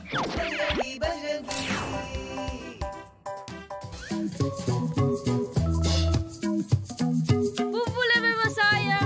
పువ్వుల వ్యవసాయం.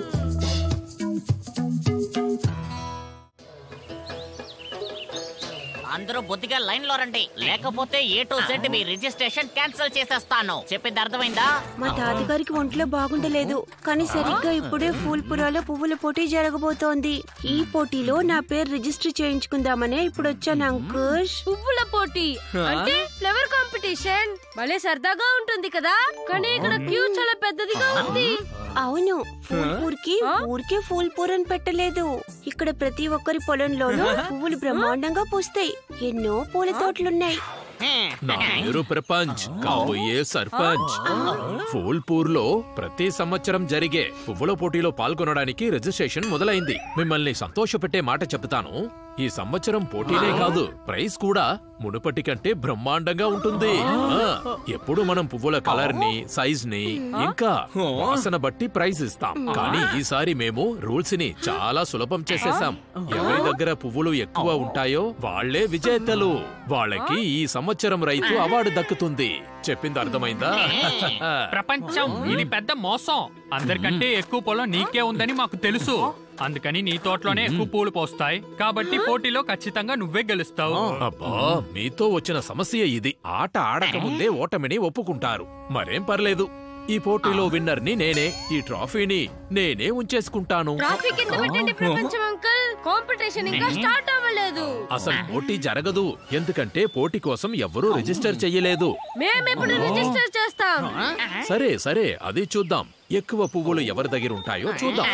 అందరూ బుద్ధిగా లైన్ లో రండి, లేకపోతే A to Z మీ రిజిస్ట్రేషన్ క్యాన్సిల్ చేసేస్తాను. చెప్పింది అర్థమైందా? మా తాతగారికి ఒంట్లో బాగుండలేదు, కానీ సరిగ్గా ఇప్పుడే ఫూల్పురాలో పువ్వుల పోటీ జరగబోతోంది. ఈ పోటీలో నా పేరు రిజిస్టర్ చేయించుకుందామనే ఇప్పుడు వచ్చాను అంకుష్. పువ్వుల పోటీ అంటే ఫ్లవర్ కాంపిటీషన్. భలే సరదాగా ఉంటుంది కదా, కానీ ఇక్కడ క్యూ చాలా పెద్దదిగా ఉంది. అవును, ఫూల్పూర్కి ఊరికే ఫూల్పూర్ అని పెట్టలేదు. ఇక్కడ ప్రతి ఒక్కరి పొలంలోనూ పువ్వులు బ్రహ్మాండంగా పూస్తాయి. ఎన్నో పూల తోటలున్నాయి. నా పేరు ప్రపంచ్, కాబోయే సర్పంచ్. ఫూల్పూర్ లో ప్రతి సంవత్సరం జరిగే పువ్వుల పోటీలో పాల్గొనడానికి రిజిస్ట్రేషన్ మొదలైంది. మిమ్మల్ని సంతోషపెట్టే మాట చెప్తాను, ఈ సంవత్సరం పోటీనే కాదు, ప్రైజ్ కూడా మునుపటి కంటే బ్రహ్మాండంగా ఉంటుంది. ఎప్పుడు మనం పువ్వుల కలర్ ని, సైజ్ ని, ఇంకా వాసన బట్టి ప్రైజ్ ఇస్తాం. కానీ ఈసారి మేము రూల్స్ ని చాలా సులభం చేసేసాం. ఎవరి దగ్గర పువ్వులు ఎక్కువ ఉంటాయో వాళ్లే విజేతలు. వాళ్ళకి ఈ సంవత్సరం రైతు అవార్డు దక్కుతుంది. చెప్పింది అర్థమైందా? ప్రపంచం ఇది పెద్ద మోసం. అందరికంటే ఎక్కువ పొలం నీకే ఉందని మాకు తెలుసు. అందుకని నీ తోటలోనే ఎక్కువ పూలు పోస్తాయి. కాబట్టి పోటీలో ఖచ్చితంగా నువ్వే గెలుస్తావు. అబ్బా, మీతో వచ్చిన సమస్య ఇది. ఆట ఆడకముందే ఓటమిని ఒప్పుకుంటారు. మరేం పర్లేదు, ఈ పోటీలో విన్నర్ ని నేనే, ఈ ట్రాఫీని నేనే ఉంచేసుకుంటాను. ట్రాఫీ కింద పెట్టండి ప్రపంచం అంకుల్. కాంపిటీషన్ ఇంకా స్టార్ట్ అవ్వలేదు. అసలు పోటీ జరగదు, ఎందుకంటే పోటీ కోసం ఎవ్వరూ రిజిస్టర్ చెయ్యలేదు. మేమెప్పుడు రిజిస్టర్ చేస్తాం. సరే సరే, అది చూద్దాం. ఎక్కువ పువ్వులు ఎవరి దగ్గర ఉంటాయో చూద్దాం.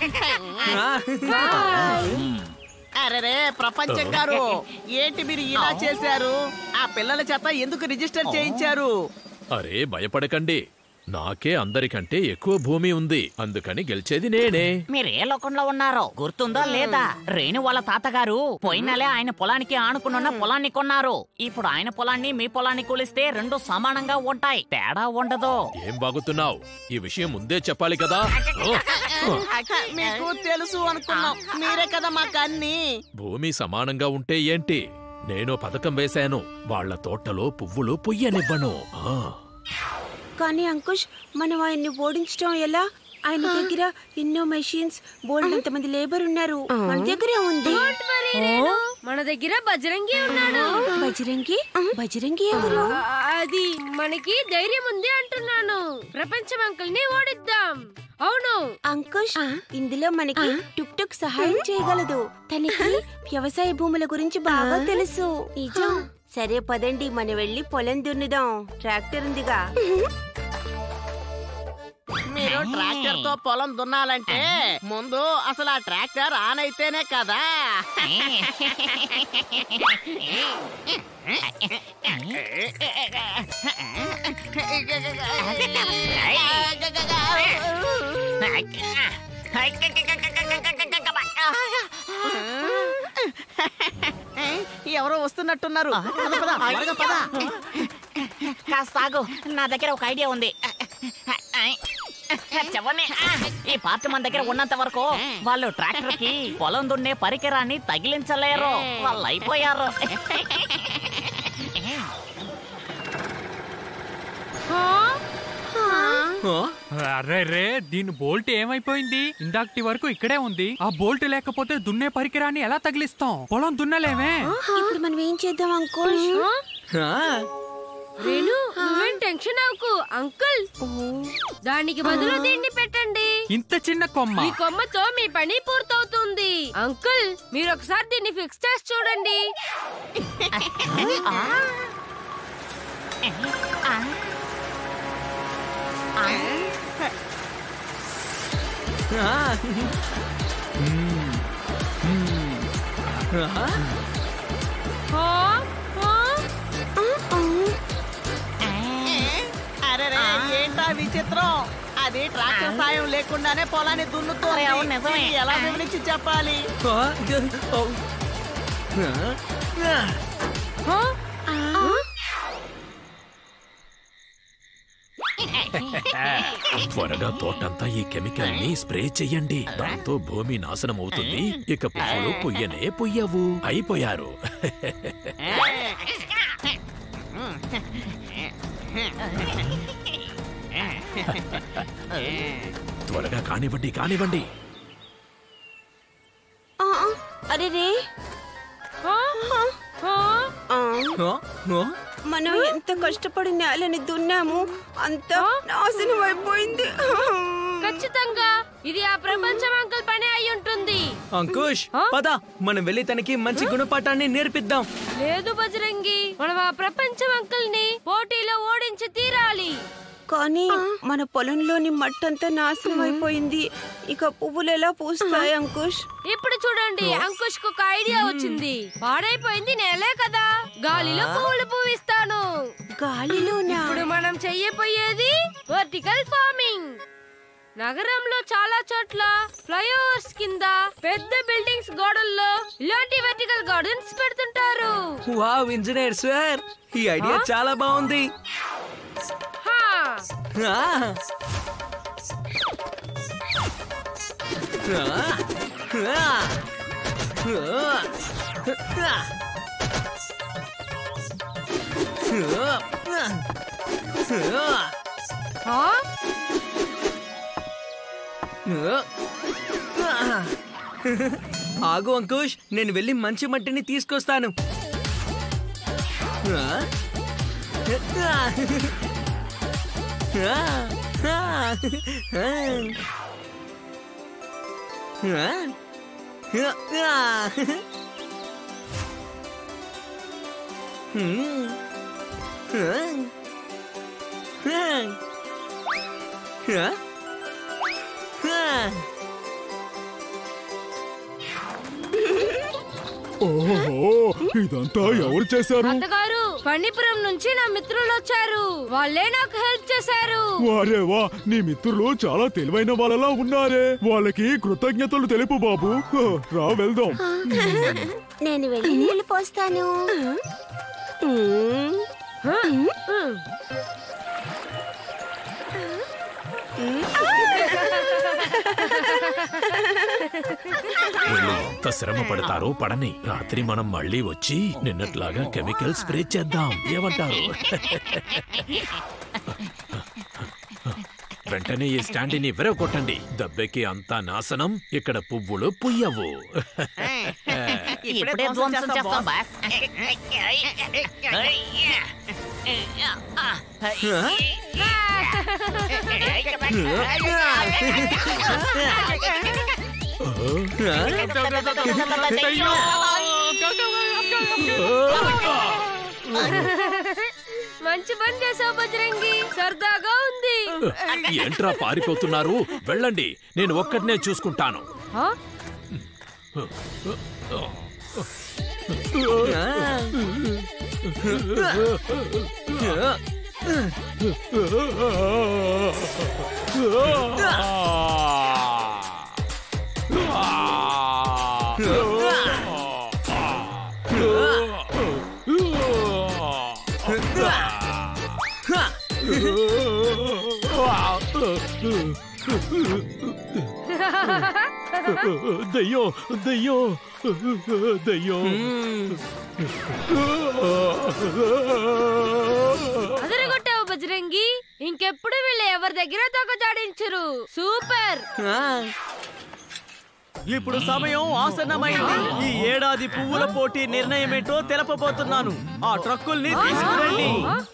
అరే ప్రపంచం గారు, ఏంటి మీరు ఇలా చేశారు? ఆ పిల్లల చేత ఎందుకు రిజిస్టర్ చేయించారు? అరే భయపడకండి, నాకే అందరికంటే ఎక్కువ భూమి ఉంది, అందుకని గెలిచేది నేనే. మీరే లోకంలో ఉన్నారో గుర్తుందో లేదా? రేణు వాళ్ళ తాతగారు పోయినలే ఆయన పొలానికి ఆనుకున్న పొలాన్ని కొన్నారు. ఇప్పుడు ఆయన పొలాన్ని మీ పొలాన్ని కూలిస్తే రెండు సమానంగా ఉంటాయి, తేడా ఉండదు. ఏం బాగుతున్నావు? ఈ విషయం ముందే చెప్పాలి కదా. మీకు తెలుసు అనుకున్నాం, మీరే కదా మాకు అన్ని. భూమి సమానంగా ఉంటే ఏంటి? నేను పథకం వేశాను, వాళ్ల తోటలో పువ్వులు పొయ్యనివ్వను. కానీ అంకుష్, మనం ఆయన్ని ఓడించడం ఎలా? ఆయన దగ్గర ఎన్నో మెషిన్స్, బోల్డ్ మంది లేబర్ ఉన్నారు. మన దగ్గరే ఉంది. మన దగ్గర బజరంగి ఉన్నాడు. బజరంగి? బజరంగి ఎవరు? అది మనకి ధైర్యం ఉంది అంటున్నాను. ప్రపంచం అంకుల్ ని ఓడిద్దాం. అవును అంకుష్, ఇందులో మనకి టుక్ టుక్ సహాయం చేయగలదు. తనకి వ్యవసాయ భూముల గురించి బాగా తెలుసు. నిజం. సరే పదండి, మనం వెళ్ళి పొలం దున్నుదాం. ట్రాక్టర్ ఉందిగా. మీరు ట్రాక్టర్ తో పొలం దున్నాలంటే ముందు అసలు ఆ ట్రాక్టర్ ఆన్ అయితేనే కదా. ఎవరో వస్తున్నట్టున్నారు. కాస్త ఆగు, నా దగ్గర ఒక ఐడియా ఉంది. ఈ పార్ట్ మన దగ్గర ఉన్నంత వరకు వాళ్ళు ట్రాక్టర్ కి పొలం దున్నే పరికరాన్ని తగిలించలేరు. వాళ్ళు అయిపోయారు. అర్రే, దీని బోల్ట్ ఏమైపోయింది? ఇందాకటి వరకు ఇక్కడే ఉంది. ఆ బోల్ట్ లేకపోతే దున్నే పరికరాన్ని ఎలా తగిలిస్తాం? పొలం దున్నలేమే. ఇప్పుడు మనం ఏం చేద్దాం అంకుష్? రేణు, నువ్వేం టెన్షన్ అవ్వకు అంకుల్. దానికి బదులు దీన్ని పెట్టండి. ఇంత చిన్న కొమ్మ. ఈ కొమ్మతో మీ పని పూర్తవుతుంది. అంకుల్, మీరు ఒకసారి దీన్ని ఫిక్స్ చేసి చూడండి. అరే ఏంటా విచిత్రం? అది ట్రాక్టర్ సాయం లేకుండానే పొలాన్ని దున్నుతుంది. ఎలా వివరించి చెప్పాలి? త్వరగా తోటంతా ఈ కెమికల్ ని స్ప్రే చెయ్యండి. దాంతో భూమి నాశనం అవుతుంది. ఇక పువ్వులు పొయ్యనే పొయ్యవు. అయిపోయారు. త్వరగా కానివ్వండి కానివ్వండి. అరే రే, మనం ఎంత కష్టపడి నేలని దున్నాము, అంతా నాశనం అయిపోయింది. ఖచ్చితంగా ఇది ఆ ప్రపంచం అంకుల్ పని అయి ఉంటుంది. అంకుష్ పద, మనం వెళ్ళి తనకి మంచి గుణపాఠాన్ని నేర్పిద్దాం. లేదు బజరంగి, మనం ఆ ప్రపంచం అంకుల్ ని పోటీలో ఓడించి తీరాలి. కానీ మన పొలంలోని మట్టంతా నాశనం అయిపోయింది. ఇక పువ్వులు ఎలా పూస్తాయి అంకుష్? ఇప్పుడు చూడండి, అంకుష్ కు ఒక ఐడియా వచ్చింది. పాడైపోయింది నేలే కదా, గాలిలో పువ్వులు పూవిస్తాను. గాలిలోనా? ఇప్పుడు మనం చెయ్యబోయేది వర్టికల్ ఫార్మింగ్. నగరంలో చాలా చోట్ల ఫ్లైఓవర్స్ కింద పెద్ద బిల్డింగ్స్ గోడల్లో ఇలాంటి వర్టికల్ గార్డెన్స్ పెడుతుంటారు. వావ్ ఇంజనీర్ సార్, ఈ ఐడియా చాలా బాగుంది. ఆగు అంకుష్, నేను వెళ్ళి మంచి మట్టిని తీసుకొస్తాను. ఓహో, ఇదంతా ఎవరు చేశారు? అత్తగారు, పండిపురం నుంచి నా మిత్రులు వచ్చారు. వాళ్ళే నాకు హెల్ప్ చేశారు. వారేవా, నీ మిత్రులు చాలా తెలివైన వాళ్ళలా ఉన్నారే. వాళ్ళకి కృతజ్ఞతలు తెలుపు బాబు. రా వెళ్దాం. నేను వెళ్ళి నీళ్లు పోస్తాను. ఎంత శ్రమ పడతారో పడని. రాత్రి మనం మళ్ళీ వచ్చి నిన్నట్లాగా కెమికల్ స్ప్రే చేద్దాం. ఏమంటారు? వెంటనే ఈ స్టాండ్ని విరగొట్టండి. దెబ్బకి అంతా నాశనం. ఇక్కడ పువ్వులు పుయ్యవు. ఇప్పుడే ధ్వంసం చేస్తాం బాస్. మంచి పని చేసావు బజరంగి, సరదాగా ఉంది. ఏంట్రా పారిపోతున్నారు? వెళ్ళండి, నేను ఒక్కడినే చూసుకుంటాను. దయ్యో దయ్యో దయ్యో. అదరగొట్టావు బజరంగి. ఇంకెప్పుడు వీళ్ళు ఎవరి దగ్గర దొంగజాడించరు. సూపర్. ఇప్పుడు సమయం ఆసన్నమైంది. ఈ ఏడాది పువ్వుల పోటీ నిర్ణయం ఏంటో తెలపబోతున్నాను. ఆ ట్రక్కుల్ని తీసుకురండి.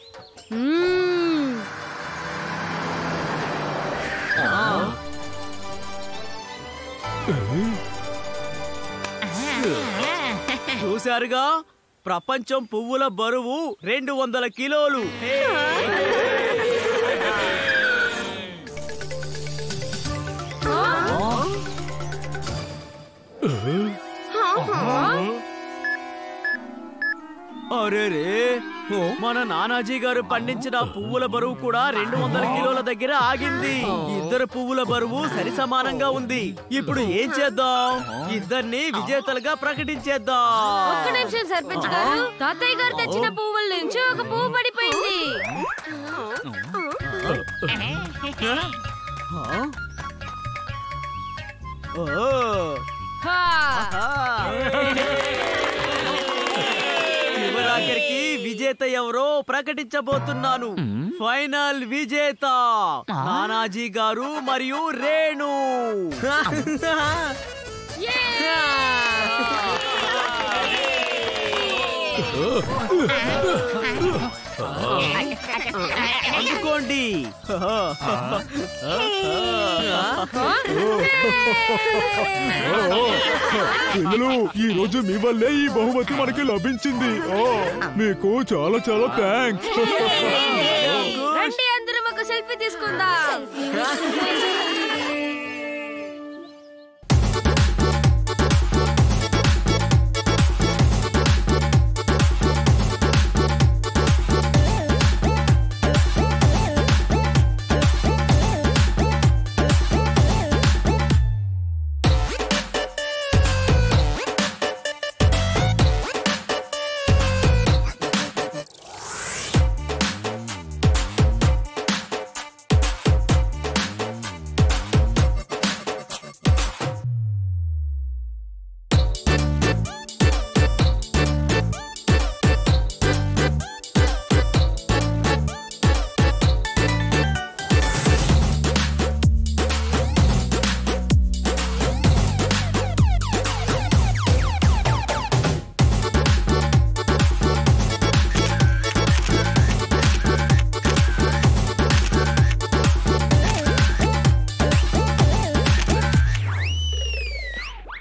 చూశారుగా, ప్రపంచం పువ్వుల బరువు 200 కిలోలు. అరేరే, మన నానాజీ గారు పండించిన పువ్వుల బరువు కూడా 200 కిలోల దగ్గర ఆగింది. ఇద్దరు పువ్వుల బరువు సరి సమానంగా ఉంది. ఇప్పుడు ఏం చేద్దాం? ఇద్దరిని విజేతలుగా ప్రకటించేద్దాం. ఒక్క నిమిషం సర్పంచ్ గారు, తాతయ్య గారు తెచ్చిన పువ్వుల నుంచి ఒక పువ్వు పడిపోయింది. చివరాఖరికి విజేత ఎవరో ప్రకటించబోతున్నాను. ఫైనల్ విజేత నానాజీ గారు మరియు రేణు. అందుకోండి. పిల్లలు, ఈ రోజు మీ వల్లే ఈ బహుమతి మనకి లభించింది. మీకు చాలా చాలా థ్యాంక్స్. రండి అందరం ఒక సెల్ఫీ తీసుకుందాం.